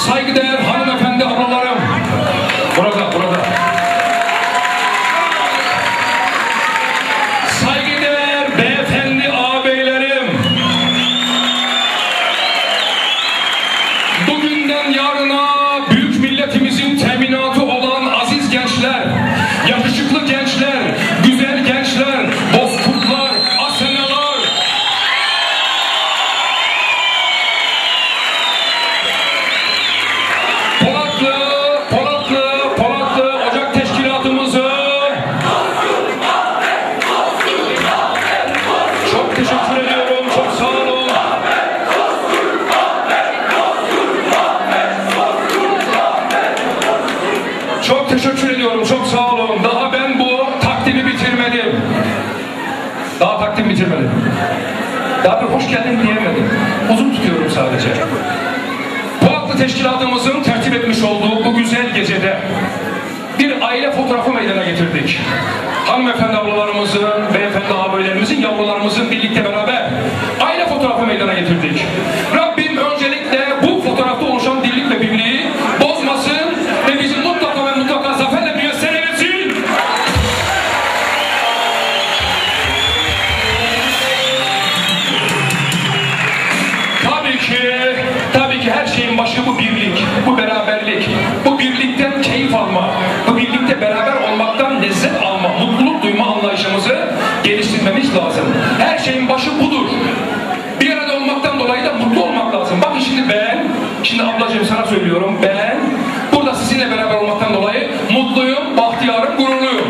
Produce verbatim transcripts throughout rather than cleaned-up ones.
Saygıdeğer hanımefendi ablalarım. Burada, burada. Saygıdeğer beyefendi ağabeylerim. Bugünden yarına büyük milletimizin teminatı olan aziz gençler, yakışıklı gençler, güzel gençler, bozkurtlar, asenalar, Polatlı, Polatlı, Polatlı Ocak Teşkilatımızı çok teşekkür ediyorum, çok sağ olun. Çok teşekkür ediyorum, çok sağ olun. Daha ben bu takdimi bitirmedim. Daha takdim bitirmedim. Daha bir hoş geldin diyemedim. Uzun tutuyorum sadece. Polatlı Teşkilatımızın tertip etmiş olduğu bu güzel gecede bir aile fotoğrafı meydana getirdik. Hanımefendi ablalarımızın, beyefendi ağabeylerimizin, yavrularımızın birlikte beraber aile fotoğrafı meydana getirdik. Rabbim öncelikle bu fotoğrafta oluşan dirlik ve birliği bozmasın ve bizi mutlaka ve mutlaka zaferle müyesser eylesin. Tabii ki, tabii ki her şeyin başı bu birlik, bu beraberlik, bu birlikten keyif alma, bu birlikte beraber olmaktan lezzet alma, mutluluk duyma anlayışımızı geliştirmemiz lazım. Her şeyin başı budur. Bir arada olmaktan dolayı da mutlu olmak lazım. Bakın şimdi ben, şimdi ablacığım sana söylüyorum, ben burada sizinle beraber olmaktan dolayı mutluyum, bahtiyarım, gururluyum.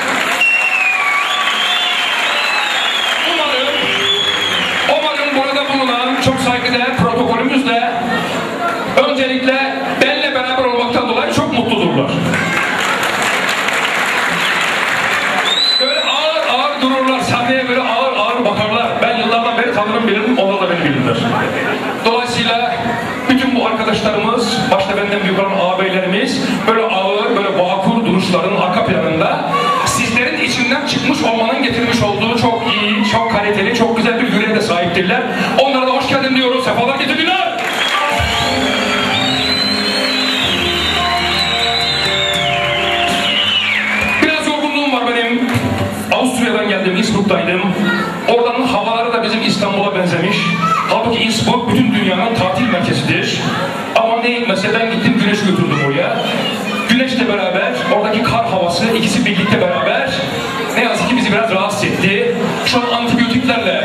Umarım, umarım burada bulunan çok saygıdeğer protokolümüzle öncelikle benle beraber olmaktan dolayı çok mutludurlar. Böyle ağır ağır dururlar, sahneye böyle ağır ağır bakarlar. Ben yıllardan beri tanırım, bilirim, onlar da beni bilirler. Dolayısıyla bütün bu arkadaşlarımız, başta benden büyük olan ağabeylerimiz böyle ağır, böyle vakur duruşların arka planında sizlerin içinden çıkmış olmanın getirmiş olduğu çok iyi, çok kaliteli, çok güzel bir yüreğe de sahiptirler. Onlara da hoş geldin diyoruz, sefalar getirdiler. Biraz yorgunluğum var benim. Avusturya'dan geldim, Innsbruck'taydım. Oradanın havaları da bizim İstanbul'a benzemiş. Halbuki Innsbruck bütün dünyanın tatil merkezidir. Ama ne hikmetse ben gittim, güneş götürdüm oraya. Güneşle beraber, oradaki kar havası, ikisi birlikte beraber ne yazık ki bizi biraz rahatsız etti. Şu an antibiyotiklerle